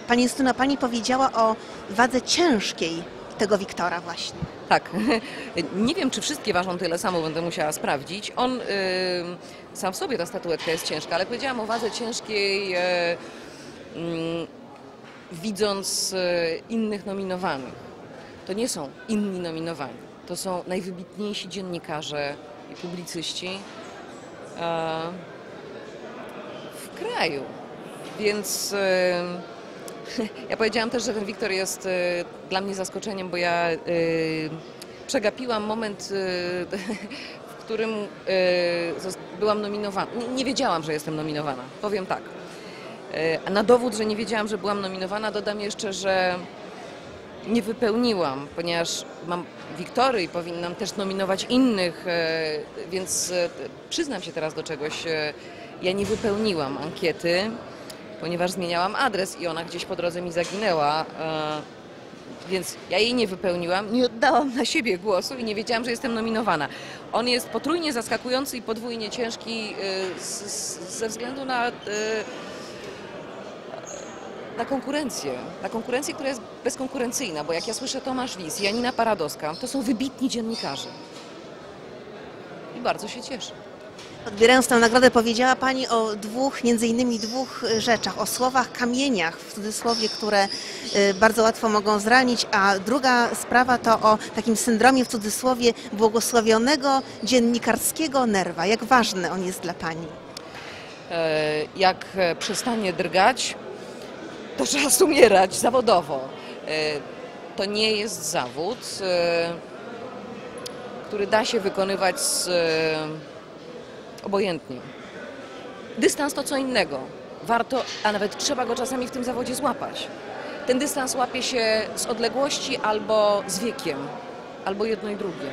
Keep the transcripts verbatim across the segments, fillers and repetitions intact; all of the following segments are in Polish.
Pani Justyno, Pani powiedziała o wadze ciężkiej tego Wiktora właśnie. Tak. Nie wiem, czy wszystkie ważą tyle samo, będę musiała sprawdzić. On, yy, sam w sobie ta statuetka jest ciężka, ale powiedziałam o wadze ciężkiej, yy, yy, widząc yy, innych nominowanych. To nie są inni nominowani. To są najwybitniejsi dziennikarze i publicyści yy, w kraju. Więc yy, ja powiedziałam też, że ten Wiktor jest y, dla mnie zaskoczeniem, bo ja y, przegapiłam moment, y, w którym y, byłam nominowana. Nie, nie wiedziałam, że jestem nominowana, powiem tak. Y, a na dowód, że nie wiedziałam, że byłam nominowana, dodam jeszcze, że nie wypełniłam, ponieważ mam Wiktory i powinnam też nominować innych, y, więc y, przyznam się teraz do czegoś. Y, ja nie wypełniłam ankiety, ponieważ zmieniałam adres i ona gdzieś po drodze mi zaginęła, więc ja jej nie wypełniłam, nie oddałam na siebie głosu i nie wiedziałam, że jestem nominowana. On jest potrójnie zaskakujący i podwójnie ciężki ze względu na, na konkurencję. Na konkurencję, która jest bezkonkurencyjna, bo jak ja słyszę Tomasz Lis i Janina Paradowska, to są wybitni dziennikarze. I bardzo się cieszę. Odbierając tę nagrodę, powiedziała Pani o dwóch, między innymi dwóch rzeczach, o słowach kamieniach, w cudzysłowie, które bardzo łatwo mogą zranić, a druga sprawa to o takim syndromie, w cudzysłowie, błogosławionego dziennikarskiego nerwa. Jak ważny on jest dla Pani? Jak przestanie drgać, to czas umierać zawodowo. To nie jest zawód, który da się wykonywać z obojętnie. Dystans to co innego. Warto, a nawet trzeba go czasami w tym zawodzie złapać. Ten dystans łapie się z odległości albo z wiekiem, albo jedno i drugie.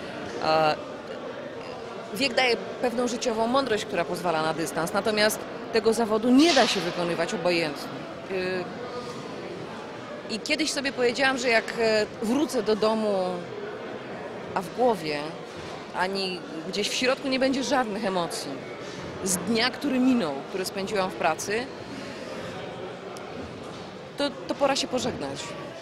Wiek daje pewną życiową mądrość, która pozwala na dystans, natomiast tego zawodu nie da się wykonywać obojętnie. I kiedyś sobie powiedziałam, że jak wrócę do domu, a w głowie ani gdzieś w środku nie będzie żadnych emocji z dnia, który minął, który spędziłam w pracy, to, to pora się pożegnać.